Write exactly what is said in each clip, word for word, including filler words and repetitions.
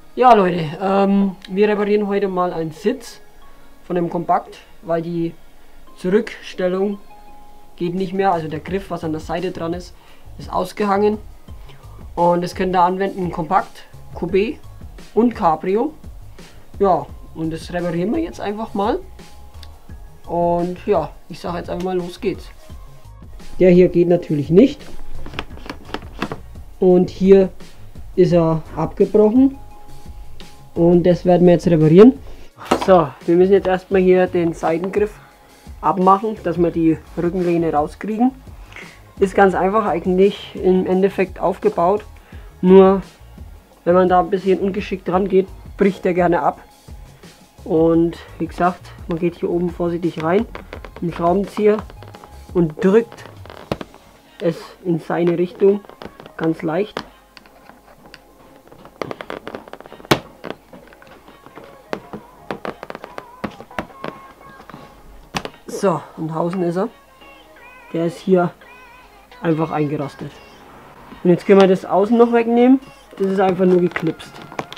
Ja Leute, ähm, wir reparieren heute mal einen Sitz von dem Kompakt, weil die Zurückstellung geht nicht mehr, also der Griff, was an der Seite dran ist, ist ausgehangen. Und das könnt ihr anwenden, Kompakt, Coupé und Cabrio. Ja, und das reparieren wir jetzt einfach mal. Und ja, ich sage jetzt einfach mal, los geht's. Der hier geht natürlich nicht. Und hier ist er abgebrochen. Und das werden wir jetzt reparieren. So, wir müssen jetzt erstmal hier den Seitengriff abmachen, dass wir die Rückenlehne rauskriegen. Ist ganz einfach eigentlich im Endeffekt aufgebaut. Nur wenn man da ein bisschen ungeschickt dran geht, bricht der gerne ab. Und wie gesagt, man geht hier oben vorsichtig rein, mit dem Schraubenzieher und drückt es in seine Richtung ganz leicht. So, und außen ist er. Der ist hier einfach eingerostet. Und jetzt können wir das außen noch wegnehmen. Das ist einfach nur geklipst.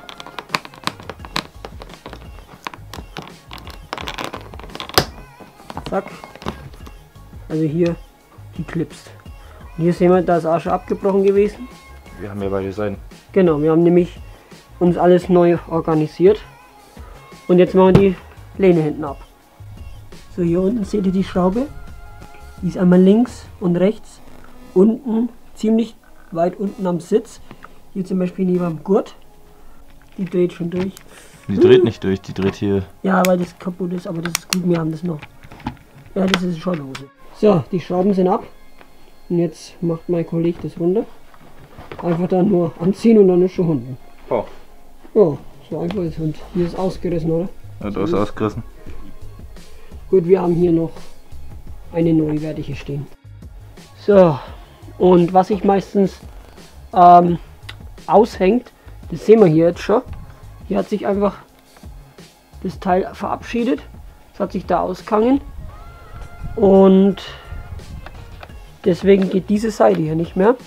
Zack. Also hier geklipst. Und hier sehen wir, da ist auch schon abgebrochen gewesen. Wir haben ja beide Seiten. Genau, wir haben nämlich uns alles neu organisiert. Und jetzt machen wir die Lehne hinten ab. So, hier unten seht ihr die Schraube. Die ist einmal links und rechts. Unten, ziemlich weit unten am Sitz. Hier zum Beispiel neben dem Gurt. Die dreht schon durch. Die dreht nicht durch, die dreht hier. Ja, weil das kaputt ist, aber das ist gut, wir haben das noch. Ja, das ist schon Hose. So, die Schrauben sind ab. Und jetzt macht mein Kollege das runter. Einfach dann nur anziehen und dann ist schon unten. Oh. Ja, so einfach ist. Und hier ist ausgerissen, oder? Ja, da ist ausgerissen. Gut, wir haben hier noch eine neuwertige stehen. So, und was sich meistens ähm, aushängt, das sehen wir hier jetzt schon. Hier hat sich einfach das Teil verabschiedet. Es hat sich da ausgehangen. Und deswegen geht diese Seite hier nicht mehr.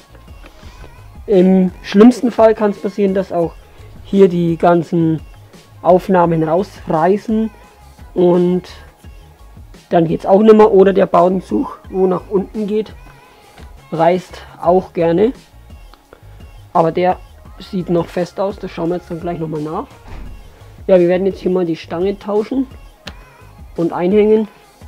Im schlimmsten Fall kann es passieren, dass auch hier die ganzen Aufnahmen rausreißen und dann geht es auch nicht mehr. Oder der Bowdenzug, wo nach unten geht, reißt auch gerne. Aber der sieht noch fest aus, das schauen wir jetzt dann gleich nochmal nach. Ja, wir werden jetzt hier mal die Stange tauschen und einhängen.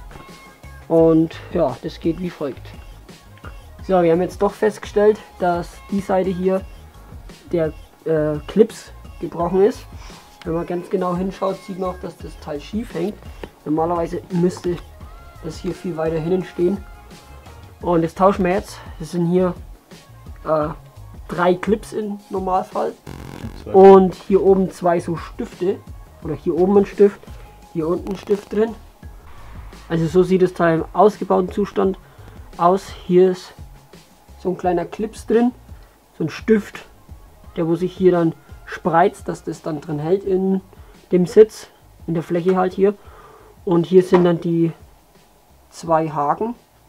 Und ja, das geht wie folgt. So, wir haben jetzt doch festgestellt, dass die Seite hier der äh, Clips gebrochen ist. Wenn man ganz genau hinschaut, sieht man auch, dass das Teil schief hängt. Normalerweise müsste das hier viel weiter hinten stehen. Und das tauschen wir jetzt. Das sind hier äh, drei Clips im Normalfall. Und hier oben zwei so Stifte. Oder hier oben ein Stift, hier unten ein Stift drin. Also so sieht das Teil im ausgebauten Zustand aus. Hier ist so ein kleiner Clips drin, so ein Stift, der wo sich hier dann spreizt, dass das dann drin hält in dem Sitz, in der Fläche halt hier. Und hier sind dann die zwei Haken,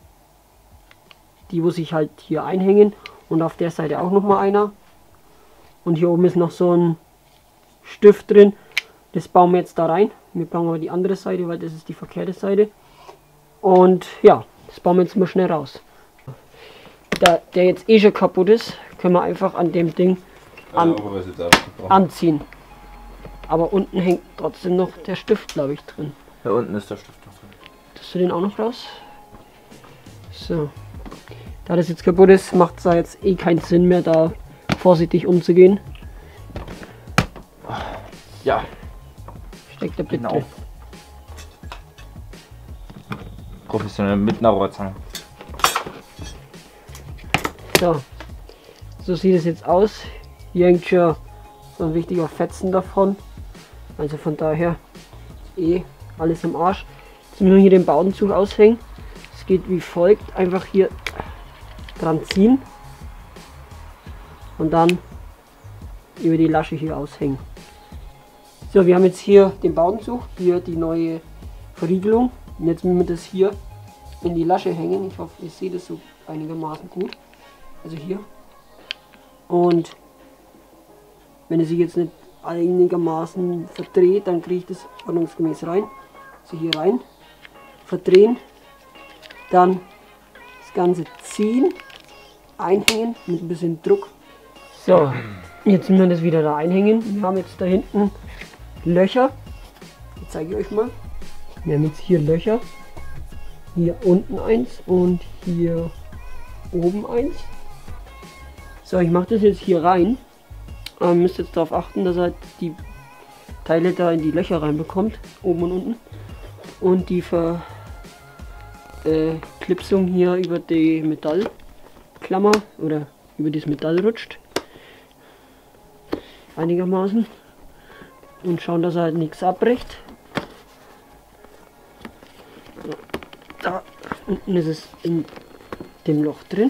die wo sich halt hier einhängen, und auf der Seite auch noch mal einer. Und hier oben ist noch so ein Stift drin, das bauen wir jetzt da rein. Wir bauen aber die andere Seite, weil das ist die verkehrte Seite. Und ja, das bauen wir jetzt mal schnell raus. Da der jetzt eh schon kaputt ist, können wir einfach an dem Ding an, anziehen. Aber unten hängt trotzdem noch der Stift, glaube ich, drin. Da unten ist der Stift noch drin. Tust du den auch noch raus? So. Da das jetzt kaputt ist, macht es da jetzt eh keinen Sinn mehr, da vorsichtig umzugehen. Ja. Steckt der bitte. Genau. Professionell mit einer Rohrzange. So. So sieht es jetzt aus. Hier hängt schon so ein wichtiger Fetzen davon. Also von daher eh alles im Arsch. Jetzt müssen wir hier den Bowdenzug aushängen. Es geht wie folgt. Einfach hier dran ziehen. Und dann über die Lasche hier aushängen. So, wir haben jetzt hier den Bowdenzug, hier die neue Verriegelung. Und jetzt müssen wir das hier in die Lasche hängen. Ich hoffe, ihr seht es so einigermaßen gut. Also hier. Und wenn ihr sie jetzt nicht einigermaßen verdreht, dann kriege ich das ordnungsgemäß rein. So hier rein, verdrehen, dann das Ganze ziehen, einhängen mit ein bisschen Druck. So, jetzt müssen wir das wieder da einhängen. Wir haben jetzt da hinten Löcher. Die zeige ich euch mal. Wir haben jetzt hier Löcher. Hier unten eins und hier oben eins. So, ich mache das jetzt hier rein. Ähm, müsst jetzt darauf achten, dass er die Teile da in die Löcher reinbekommt, oben und unten. Und die Verklipsung äh, hier über die Metallklammer oder über das Metall rutscht. Einigermaßen. Und schauen, dass er halt nichts abbricht. So. Da unten ist es in dem Loch drin.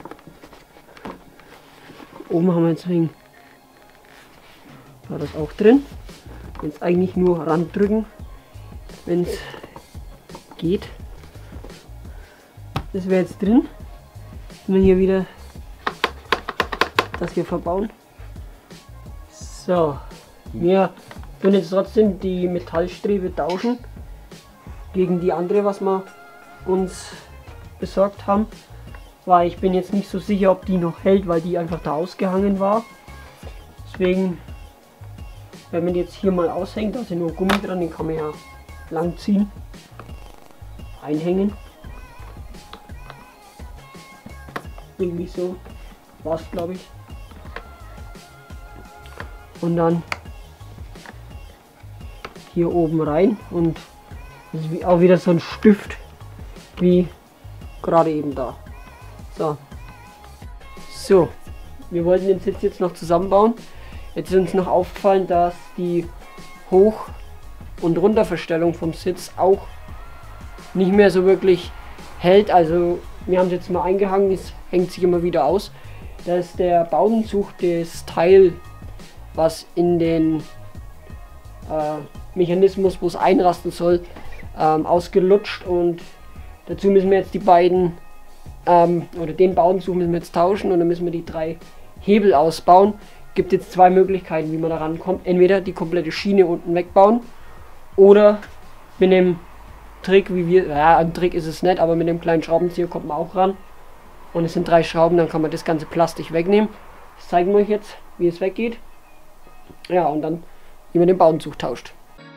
Oben haben wir jetzt wegen war das auch drin. Jetzt eigentlich nur randrücken, wenn es geht. Das wäre jetzt drin. Wenn wir hier wieder das hier verbauen. So, wir können jetzt trotzdem die Metallstrebe tauschen gegen die andere, was wir uns besorgt haben, weil ich bin jetzt nicht so sicher, ob die noch hält, weil die einfach da ausgehangen war. Deswegen, wenn man jetzt hier mal aushängt, da ist ja nur Gummi dran, den kann man ja lang ziehen, einhängen. Irgendwie so war es, glaube ich. Und dann hier oben rein und das ist auch wieder so ein Stift wie gerade eben da. So, so, wir wollten den Sitz jetzt noch zusammenbauen. Jetzt ist uns noch aufgefallen, dass die Hoch- und Runterverstellung vom Sitz auch nicht mehr so wirklich hält. Also wir haben es jetzt mal eingehangen, es hängt sich immer wieder aus. Da ist der Baumenzug, das Teil, was in den äh, Mechanismus, wo es einrasten soll, ähm, ausgelutscht, und dazu müssen wir jetzt die beiden ähm, oder den Baumenzug müssen wir jetzt tauschen, und dann müssen wir die drei Hebel ausbauen. Gibt jetzt zwei Möglichkeiten, wie man da rankommt. Entweder die komplette Schiene unten wegbauen oder mit dem Trick, wie wir, ja, ein Trick ist es nicht, aber mit dem kleinen Schraubenzieher kommt man auch ran. Und es sind drei Schrauben, dann kann man das ganze Plastik wegnehmen. Das zeigen wir euch jetzt, wie es weggeht. Ja, und dann, wie man den Baumenzug tauscht.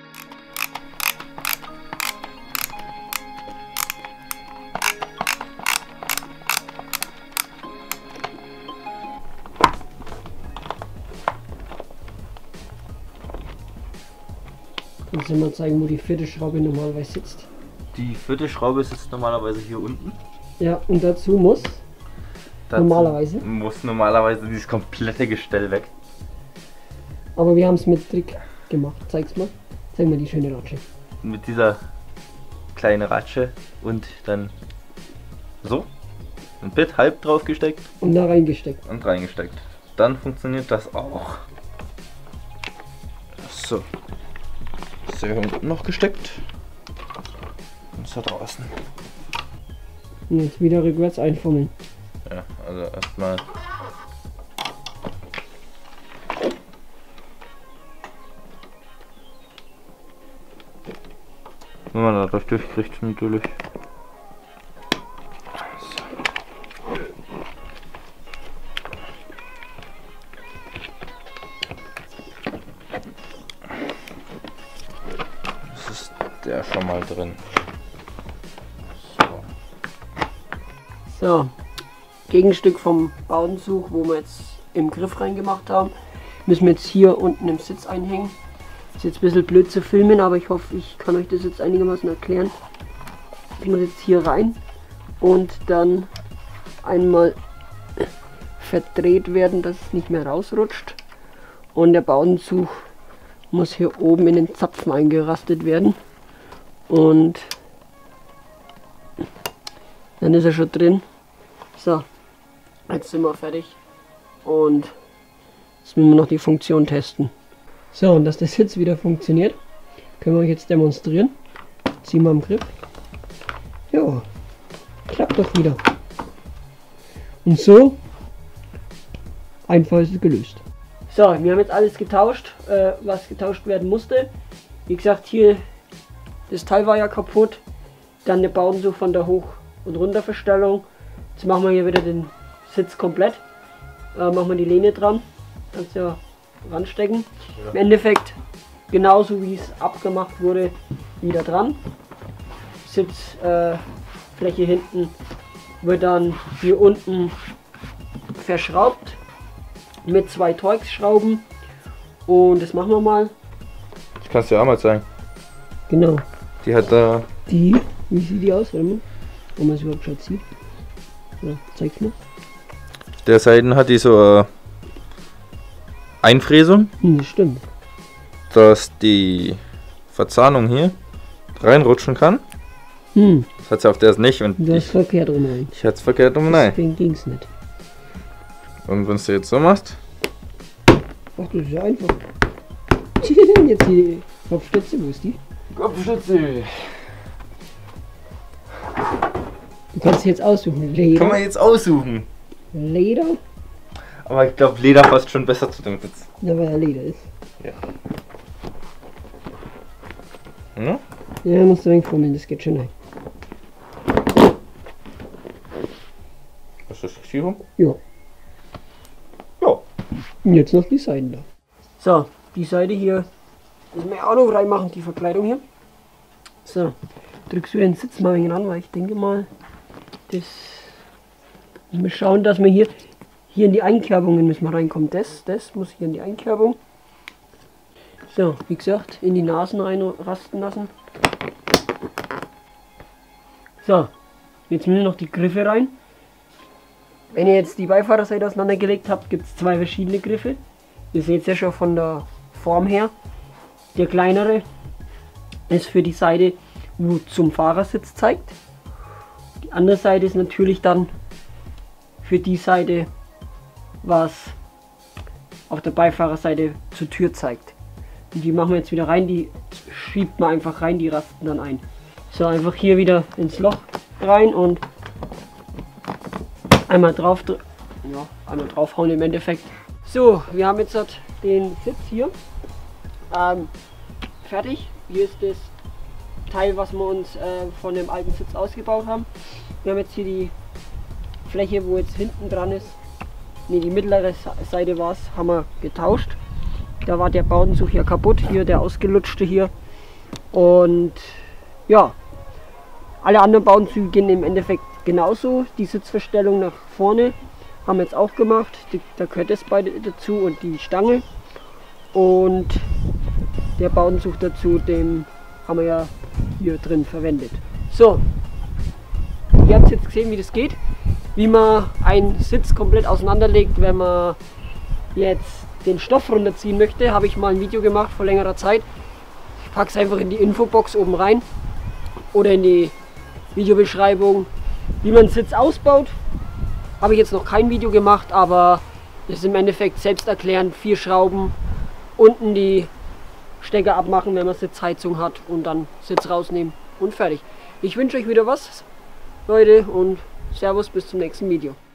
Kannst du mal zeigen, wo die vierte Schraube normalerweise sitzt? Die vierte Schraube sitzt normalerweise hier unten. Ja, und dazu muss Dazu normalerweise muss normalerweise dieses komplette Gestell weg. Aber wir haben es mit Trick gemacht. Zeig's mal. Zeig mal die schöne Ratsche. Mit dieser kleinen Ratsche und dann so ein Bit halb drauf gesteckt Und da reingesteckt. und reingesteckt. Dann funktioniert das auch. So. Ist der hier unten noch gesteckt? Und ist da draußen. Und jetzt wieder rückwärts einfummeln. Ja, also erstmal. Wenn man dadurch durchkriegt, natürlich. Das ist der schon mal drin. So. So, Gegenstück vom Baumenzug, wo wir jetzt im Griff reingemacht haben, müssen wir jetzt hier unten im Sitz einhängen. Ist jetzt ein bisschen blöd zu filmen, aber ich hoffe, ich kann euch das jetzt einigermaßen erklären. Ich muss jetzt hier rein und dann einmal verdreht werden, dass es nicht mehr rausrutscht. Und der Baumenzug muss hier oben in den Zapfen eingerastet werden. Und dann ist er schon drin. So, jetzt sind wir fertig. Und jetzt müssen wir noch die Funktion testen. So, und dass das jetzt wieder funktioniert, können wir euch jetzt demonstrieren. Ziehen wir am Griff. Ja, klappt doch wieder. Und so einfach ist es gelöst. So, wir haben jetzt alles getauscht, äh, was getauscht werden musste. Wie gesagt, hier das Teil war ja kaputt. Dann der Bowdenzug von der Hoch- und Runterverstellung. Jetzt machen wir hier wieder den Sitz komplett. Äh, machen wir die Lehne dran. Kannst ja ranstecken. Ja. Im Endeffekt genauso wie es abgemacht wurde, wieder dran. Sitzfläche äh, hinten wird dann hier unten verschraubt mit zwei Torx-Schrauben. Und das machen wir mal. Das kannst du ja auch mal zeigen. Genau. Die hat da. Die, wie sieht die aus? Warte mal, ob man es überhaupt schon sieht. So, zeig's mal. Auf der Seite hat die so eine Einfräsung. Hm, das stimmt. Dass die Verzahnung hier reinrutschen kann. Hm. Das hat sie auf der nicht. Und du hast ich, verkehrt rum rein. Ich hatte es verkehrt rum rein. Deswegen ging's nicht. Und wenn du jetzt so machst. Ach, das ist ja einfach. Jetzt die Kopfstütze, wo ist die? Kopfstütze. Du kannst jetzt aussuchen. Leder. Kann man jetzt aussuchen. Leder? Aber ich glaube, Leder passt schon besser zu dem Sitz. Ja, weil er Leder ist. Ja. Hm? Ja, musst du irgendwie fummeln, das geht schon rein. Ist das richtig rum? Ja. Ja. Und jetzt noch die Seiten da. So, die Seite hier müssen wir auch noch reinmachen, die Verkleidung hier. So, drückst du den Sitz mal ein wenig an, weil ich denke mal, das müssen wir schauen, dass wir hier, hier in die Einkerbungen müssen wir reinkommen. Das, das muss hier in die Einkerbung. So, wie gesagt, in die Nasen reinrasten lassen. So, jetzt müssen noch die Griffe rein. Wenn ihr jetzt die Beifahrerseite auseinandergelegt habt, gibt es zwei verschiedene Griffe. Ihr seht es ja schon von der Form her. Der kleinere ist für die Seite, wo zum Fahrersitz zeigt. Die andere Seite ist natürlich dann für die Seite, was auf der Beifahrerseite zur Tür zeigt. Und die machen wir jetzt wieder rein, die schiebt man einfach rein, die rasten dann ein. So, einfach hier wieder ins Loch rein und einmal drauf, ja, einmal draufhauen im Endeffekt. So, wir haben jetzt den Sitz hier ähm, fertig. Hier ist das Teil, was wir uns äh, von dem alten Sitz ausgebaut haben. Wir haben jetzt hier die Fläche, wo jetzt hinten dran ist. Ne, die mittlere Seite war es, haben wir getauscht. Da war der Bowdenzug ja kaputt, hier der ausgelutschte hier. Und ja, alle anderen Bowdenzüge gehen im Endeffekt genauso. Die Sitzverstellung nach vorne haben wir jetzt auch gemacht. Die, da gehört das beide dazu und die Stange. Und der Bowdenzug dazu, den haben wir ja hier drin verwendet. So, ihr habt jetzt gesehen, wie das geht. Wie man einen Sitz komplett auseinanderlegt, wenn man jetzt den Stoff runterziehen möchte, habe ich mal ein Video gemacht vor längerer Zeit. Ich packe es einfach in die Infobox oben rein oder in die Videobeschreibung. Wie man den Sitz ausbaut, habe ich jetzt noch kein Video gemacht, aber das ist im Endeffekt selbsterklärend. Vier Schrauben, unten die Stecker abmachen, wenn man Sitzheizung hat und dann Sitz rausnehmen und fertig. Ich wünsche euch wieder was, Leute, und Servus, bis zum nächsten Video.